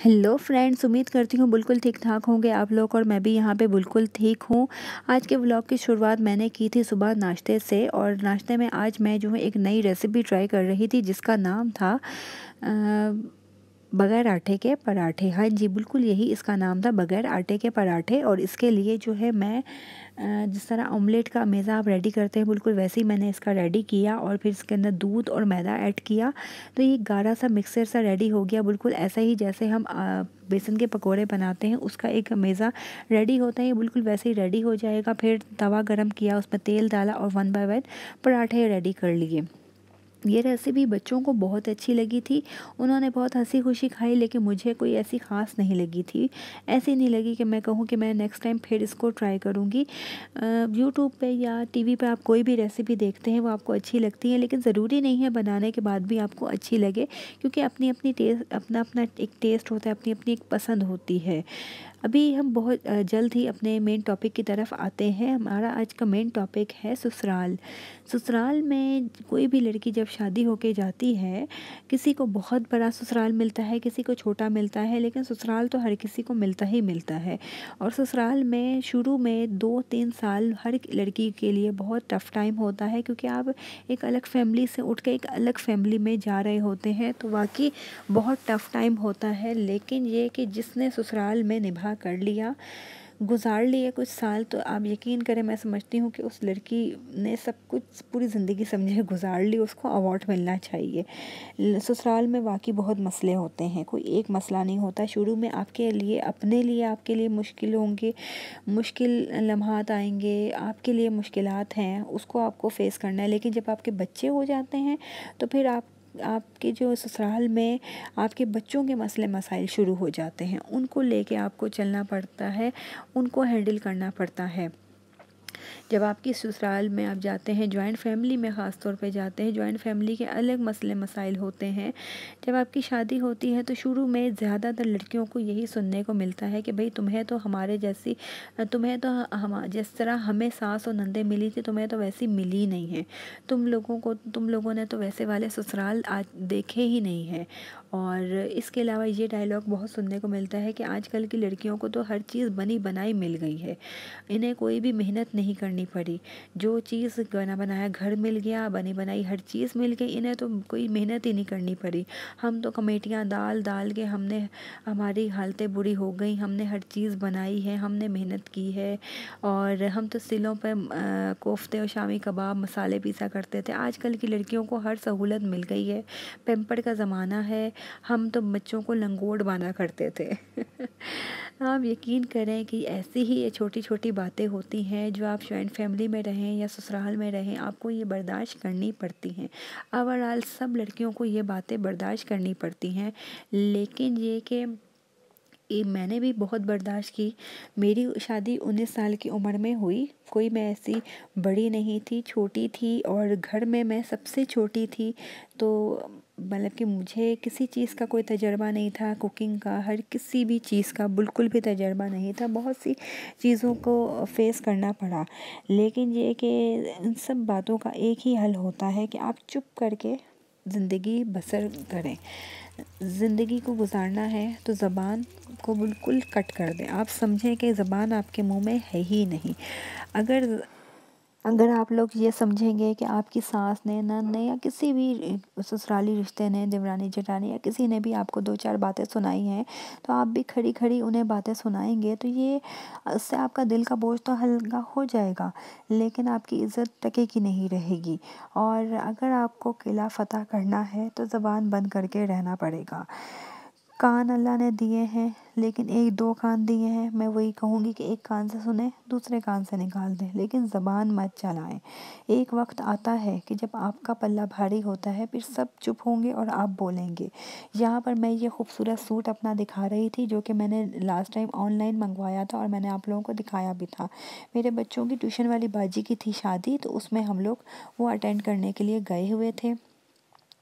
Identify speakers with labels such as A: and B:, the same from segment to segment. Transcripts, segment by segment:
A: Hello friends, उम्मीद करती हूँ बिल्कुल ठीक ठाक होंगे आप लोग और मैं भी यहाँ पे बिल्कुल ठीक हूँ। आज के व्लॉग की शुरुआत मैंने की थी सुबह नाश्ते से, और नाश्ते में आज मैं जो है एक नई रेसिपी ट्राई कर रही थी जिसका नाम था बगैर आटे के पराठे। हाँ जी, बिल्कुल यही इसका नाम था, बगैर आटे के पराठे। और इसके लिए जो है मैं जिस तरह ऑमलेट का मेज़ा आप रेडी करते हैं बिल्कुल वैसे ही मैंने इसका रेडी किया, और फिर इसके अंदर दूध और मैदा ऐड किया तो ये गाढ़ा सा मिक्सर सा रेडी हो गया, बिल्कुल ऐसा ही जैसे हम बेसन के पकोड़े बनाते हैं उसका एक मेज़ा रेडी होता है, ये बिल्कुल वैसे ही रेडी हो जाएगा। फिर तवा गरम किया, उसमें तेल डाला और 1 बाय 1 पराठे रेडी कर लिए। ये रेसिपी बच्चों को बहुत अच्छी लगी थी, उन्होंने बहुत हंसी खुशी खाई, लेकिन मुझे कोई ऐसी ख़ास नहीं लगी थी। ऐसी नहीं लगी कि मैं कहूँ कि मैं नेक्स्ट टाइम फिर इसको ट्राई करूँगी। यूट्यूब पे या टीवी पे आप कोई भी रेसिपी देखते हैं वो आपको अच्छी लगती है, लेकिन ज़रूरी नहीं है बनाने के बाद भी आपको अच्छी लगे, क्योंकि अपनी अपनी टेस्ट, अपना अपना एक टेस्ट होता है, अपनी अपनी एक पसंद होती है। अभी हम बहुत जल्द ही अपने मेन टॉपिक की तरफ आते हैं। हमारा आज का मेन टॉपिक है ससुराल। ससुराल में कोई भी लड़की जब शादी होके जाती है, किसी को बहुत बड़ा ससुराल मिलता है, किसी को छोटा मिलता है, लेकिन ससुराल तो हर किसी को मिलता ही मिलता है। और ससुराल में शुरू में 2-3 साल हर लड़की के लिए बहुत टफ़ टाइम होता है, क्योंकि आप एक अलग फैमिली से उठ के एक अलग फैमिली में जा रहे होते हैं, तो वाकई बहुत टफ़ टाइम होता है। लेकिन ये कि जिसने ससुराल में निभा कर लिया, गुजार लिए कुछ साल, तो आप यकीन करें, मैं समझती हूँ कि उस लड़की ने सब कुछ पूरी ज़िंदगी समझे गुजार ली, उसको अवार्ड मिलना चाहिए। ससुराल में वाकई बहुत मसले होते हैं, कोई एक मसला नहीं होता। शुरू में आपके लिए, अपने लिए, आपके लिए मुश्किल होंगे, मुश्किल लम्हात आएंगे, आपके लिए मुश्किलात हैं, उसको आपको फ़ेस करना है। लेकिन जब आपके बच्चे हो जाते हैं तो फिर आपके जो ससुराल में आपके बच्चों के मसले मसाइल शुरू हो जाते हैं, उनको लेके आपको चलना पड़ता है, उनको हैंडल करना पड़ता है। जब आपकी ससुराल में आप जाते हैं, जॉइंट फैमिली में ख़ास तौर पे जाते हैं, जॉइंट फैमिली के अलग मसले मसाइल होते हैं। जब आपकी शादी होती है तो शुरू में ज़्यादातर लड़कियों को यही सुनने को मिलता है कि भाई तुम्हें तो हमारे जैसी, तुम्हें तो हम जिस तरह हमें सास और नंदे मिली थी तुम्हें तो वैसी मिली नहीं है, तुम लोगों ने तो वैसे वाले ससुराल आज देखे ही नहीं है। और इसके अलावा ये डायलॉग बहुत सुनने को मिलता है कि आजकल की लड़कियों को तो हर चीज़ बनी बनाई मिल गई है, इन्हें कोई भी मेहनत नहीं करनी पड़ी, जो चीज़ बना बनाया घर मिल गया, बनी बनाई हर चीज़ मिल गई, इन्हें तो कोई मेहनत ही नहीं करनी पड़ी। हम तो कमेटियाँ डाल डाल के हमारी हालतें बुरी हो गई, हमने हर चीज़ बनाई है, हमने मेहनत की है, और हम तो सिलों पे कोफ्ते और शामी कबाब मसाले पीसा करते थे। आजकल की लड़कियों को हर सहूलत मिल गई है, पैम्पर का ज़माना है, हम तो बच्चों को लंगोट बांधा करते थे। आप यकीन करें कि ऐसी ही ये छोटी छोटी बातें होती हैं जो आप जॉइंट फैमिली में रहें या ससुराल में रहें, आपको ये बर्दाश्त करनी पड़ती हैं। ओवरऑल सब लड़कियों को ये बातें बर्दाश्त करनी पड़ती हैं, लेकिन ये मैंने भी बहुत बर्दाश्त की। मेरी शादी 19 साल की उम्र में हुई, कोई मैं ऐसी बड़ी नहीं थी, छोटी थी, और घर में मैं सबसे छोटी थी। तो मतलब कि मुझे किसी चीज़ का कोई तजर्बा नहीं था, कुकिंग का, हर किसी भी चीज़ का बिल्कुल भी तजर्बा नहीं था, बहुत सी चीज़ों को फेस करना पड़ा। लेकिन ये कि इन सब बातों का एक ही हल होता है कि आप चुप करके ज़िंदगी बसर करें। ज़िंदगी को गुजारना है तो ज़बान को बिल्कुल कट कर दें, आप समझें कि ज़बान आपके मुंह में है ही नहीं। अगर अगर आप लोग ये समझेंगे कि आपकी सास ने, नंद ने, या किसी भी ससुराली रिश्ते ने, देवरानी जेठानी या किसी ने भी आपको 2-4 बातें सुनाई हैं, तो आप भी खड़ी खड़ी उन्हें बातें सुनाएंगे, तो ये उससे आपका दिल का बोझ तो हल्का हो जाएगा, लेकिन आपकी इज़्ज़त टके की नहीं रहेगी। और अगर आपको किला फतह करना है तो ज़बान बंद करके रहना पड़ेगा। कान अल्लाह ने दिए हैं, लेकिन 1-2 कान दिए हैं, मैं वही कहूँगी कि एक कान से सुने, दूसरे कान से निकाल दें, लेकिन ज़बान मत चलाएं। एक वक्त आता है कि जब आपका पल्ला भारी होता है, फिर सब चुप होंगे और आप बोलेंगे। यहाँ पर मैं ये खूबसूरत सूट अपना दिखा रही थी, जो कि मैंने लास्ट टाइम ऑनलाइन मंगवाया था और मैंने आप लोगों को दिखाया भी था। मेरे बच्चों की ट्यूशन वाली बाजी की थी शादी, तो उसमें हम लोग वो अटेंड करने के लिए गए हुए थे।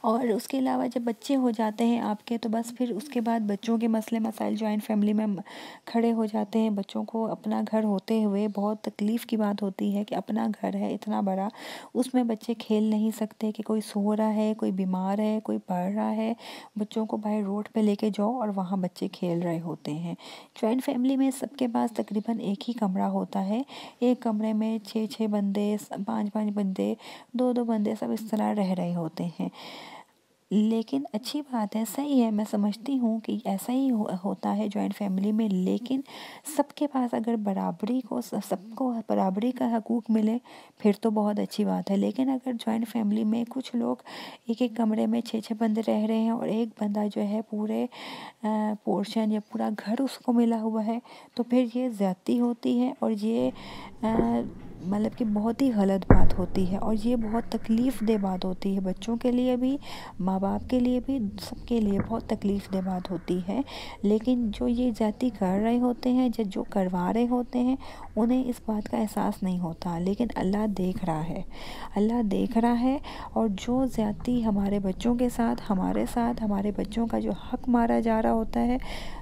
A: और उसके अलावा जब बच्चे हो जाते हैं आपके, तो बस फिर उसके बाद बच्चों के मसले मसाइल जॉइंट फैमिली में खड़े हो जाते हैं। बच्चों को अपना घर होते हुए बहुत तकलीफ़ की बात होती है कि अपना घर है इतना बड़ा, उसमें बच्चे खेल नहीं सकते, कि कोई सो रहा है, कोई बीमार है, कोई पढ़ रहा है, बच्चों को बाहर रोड पे लेके जाओ और वहाँ बच्चे खेल रहे होते हैं। जॉइंट फैमिली में सबके पास तकरीबन एक ही कमरा होता है। एक कमरे में 6-6 बंदे, 5-5 बंदे, 2-2 बंदे सब इस तरह रह रहे होते हैं। लेकिन अच्छी बात है, सही है, मैं समझती हूँ कि ऐसा ही होता है जॉइंट फैमिली में। लेकिन सबके पास अगर बराबरी को सबको बराबरी का हकूक़ मिले, फिर तो बहुत अच्छी बात है। लेकिन अगर जॉइंट फैमिली में कुछ लोग एक एक कमरे में 6-6 बंदे रह रहे हैं और एक बंदा जो है पूरे पोर्शन या पूरा घर उसको मिला हुआ है, तो फिर ये ज़्यादती होती है और ये मतलब कि बहुत ही गलत बात होती है और ये बहुत तकलीफ़ दह बात होती है, बच्चों के लिए भी, माँ बाप के लिए भी, सबके लिए बहुत तकलीफ़ दह बात होती है। लेकिन जो ये ज़्यादती कर रहे होते हैं, जो करवा रहे होते हैं, उन्हें इस बात का एहसास नहीं होता। लेकिन अल्लाह देख रहा है, अल्लाह देख रहा है। और जो ज़्यादती हमारे बच्चों के साथ, हमारे साथ, हमारे बच्चों का जो हक मारा जा रहा होता है,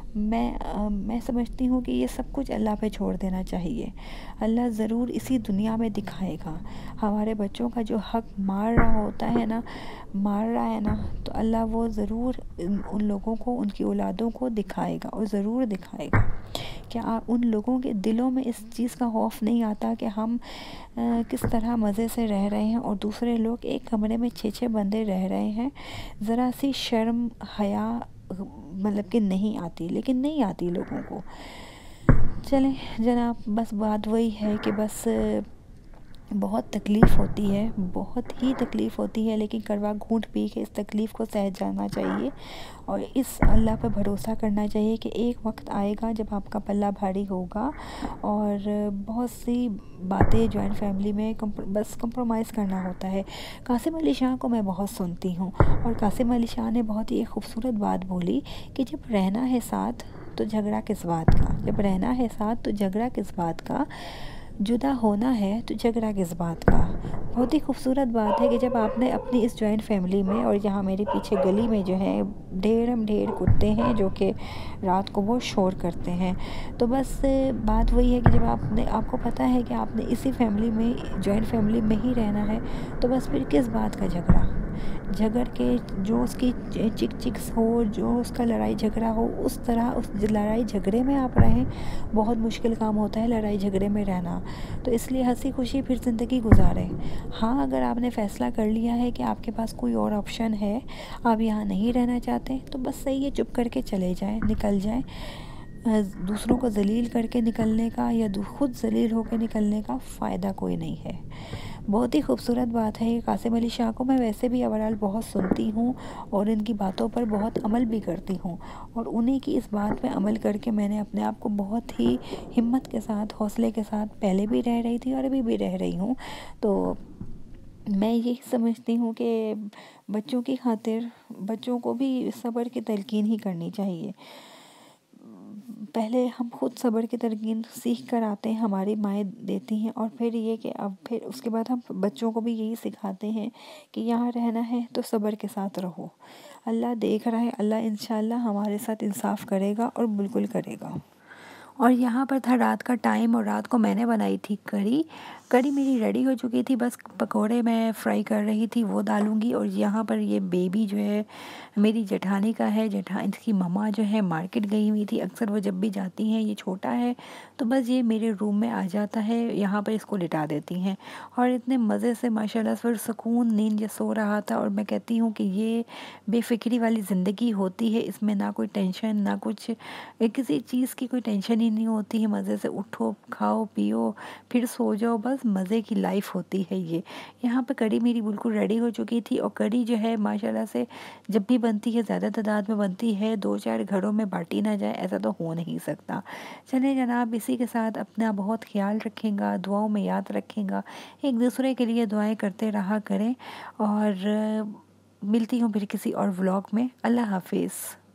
A: मैं समझती हूँ कि ये सब कुछ अल्लाह पे छोड़ देना चाहिए। अल्लाह ज़रूर इसी दुनिया में दिखाएगा। हमारे बच्चों का जो हक मार रहा होता है ना, मार रहा है ना, तो अल्लाह वो ज़रूर उन लोगों को, उनकी औलादों को दिखाएगा और ज़रूर दिखाएगा। क्या आप उन लोगों के दिलों में इस चीज़ का खौफ नहीं आता कि हम किस तरह मज़े से रह रहे हैं और दूसरे लोग एक कमरे में 6-6 बंदे रह रहे हैं? ज़रा सी शर्म, हया मतलब कि नहीं आती, लेकिन नहीं आती लोगों को। चलें जनाब, बस बात वही है कि बस बहुत तकलीफ़ होती है, बहुत ही तकलीफ़ होती है, लेकिन कड़वा घूंट पी के इस तकलीफ़ को सह जाना चाहिए और इस अल्लाह पर भरोसा करना चाहिए कि एक वक्त आएगा जब आपका पल्ला भारी होगा। और बहुत सी बातें जॉइंट फैमिली में बस कंप्रोमाइज़ करना होता है। कासिम अली शाह को मैं बहुत सुनती हूँ और कासिम अली शाह ने बहुत ही एक खूबसूरत बात बोली कि जब रहना है साथ तो झगड़ा किस बात का, जब रहना है साथ तो झगड़ा किस बात का, जुदा होना है तो झगड़ा किस बात का। बहुत ही खूबसूरत बात है कि जब आपने अपनी इस जॉइंट फैमिली में, और यहाँ मेरे पीछे गली में जो है ढेर कुत्ते हैं जो कि रात को बहुत शोर करते हैं, तो बस बात वही है कि जब आपको पता है कि आपने इसी फैमिली में, जॉइंट फैमिली में ही रहना है, तो बस फिर किस बात का झगड़ा, झगड़ के जो उसकी चिक चिक्स हो, जो उसका लड़ाई झगड़ा हो, उस तरह उस लड़ाई झगड़े में आप रहें, बहुत मुश्किल काम होता है लड़ाई झगड़े में रहना। तो इसलिए हंसी खुशी फिर ज़िंदगी गुजारें। हाँ, अगर आपने फ़ैसला कर लिया है कि आपके पास कोई और ऑप्शन है, आप यहाँ नहीं रहना चाहते, तो बस सही है, चुप करके चले जाएं, निकल जाएं। दूसरों को ज़लील करके निकलने का या खुद ज़लील होकर निकलने का फ़ायदा कोई नहीं है। बहुत ही खूबसूरत बात है ये। कासिम अली शाह को मैं वैसे भी ओवरऑल बहुत सुनती हूँ और इनकी बातों पर बहुत अमल भी करती हूँ, और उन्हीं की इस बात पे अमल करके मैंने अपने आप को बहुत ही हिम्मत के साथ, हौसले के साथ, पहले भी रह रही थी और अभी भी रह रही हूँ। तो मैं यही समझती हूँ कि बच्चों की खातिर बच्चों को भी सब्र की तलकीन ही करनी चाहिए। पहले हम खुद सब्र की तलकीन सीख कर आते हैं, हमारी माएँ देती हैं, और फिर ये कि अब फिर उसके बाद हम बच्चों को भी यही सिखाते हैं कि यहाँ रहना है तो सब्र के साथ रहो। अल्लाह देख रहा है, अल्लाह इंशाल्लाह हमारे साथ इंसाफ करेगा और बिल्कुल करेगा। और यहाँ पर था रात का टाइम और रात को मैंने बनाई थी कढ़ी। कढ़ी मेरी रेडी हो चुकी थी, बस पकोड़े मैं फ्राई कर रही थी, वो डालूँगी। और यहाँ पर ये बेबी जो है मेरी जेठानी का है, जेठानी की मम्मा जो है मार्केट गई हुई थी, अक्सर वो जब भी जाती हैं, ये छोटा है तो बस ये मेरे रूम में आ जाता है, यहाँ पर इसको लिटा देती हैं और इतने मज़े से माशाल्लाह फिर सुकून नींद, ये सो रहा था। और मैं कहती हूँ कि ये बेफ़िक्री वाली ज़िंदगी होती है, इसमें ना कोई टेंशन, ना कुछ किसी चीज़ की कोई टेंशन ही नहीं होती है। मज़े से उठो, खाओ, पियो, फिर सो जाओ, बस मज़े की लाइफ होती है ये। यहाँ पे कढ़ी मेरी बिल्कुल रेडी हो चुकी थी और कढ़ी जो है माशाल्लाह से जब भी बनती है ज़्यादा तादाद में बनती है, 2-4 घरों में बाँटी ना जाए ऐसा तो हो नहीं सकता। चलिए जनाब, इसी के साथ अपना बहुत ख्याल रखेंगा, दुआओं में याद रखेंगा, एक दूसरे के लिए दुआएं करते रहा करें। और मिलती हूँ फिर किसी और व्लॉग में। अल्लाह हाफिज़।